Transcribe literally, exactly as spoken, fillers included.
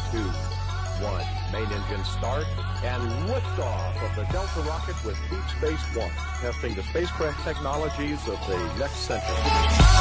two, one. Main engine start and liftoff of the Delta rocket with Deep Space One, testing the spacecraft technologies of the next century.